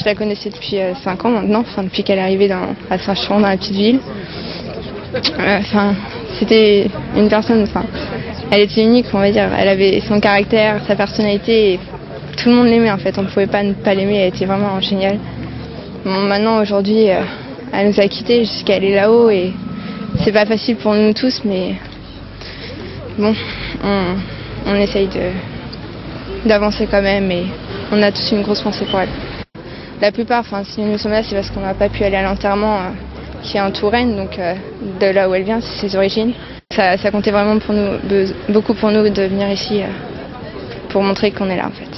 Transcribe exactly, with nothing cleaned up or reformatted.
Je la connaissais depuis cinq ans maintenant, enfin, depuis qu'elle est arrivée dans, à Saint-Chamond, dans la petite ville. Euh, enfin, c'était une personne, enfin, elle était unique, on va dire. Elle avait son caractère, sa personnalité, et tout le monde l'aimait en fait. On ne pouvait pas ne pas l'aimer, elle était vraiment géniale. Bon, maintenant, aujourd'hui, euh, elle nous a quittés jusqu'à aller là-haut et c'est pas facile pour nous tous, mais bon, on, on essaye de, d'avancer quand même et on a tous une grosse pensée pour elle. La plupart, enfin, si nous sommes là, c'est parce qu'on n'a pas pu aller à l'enterrement euh, qui est en Touraine, donc euh, de là où elle vient, c'est ses origines. Ça, ça comptait vraiment pour nous, beaucoup pour nous de venir ici euh, pour montrer qu'on est là en fait.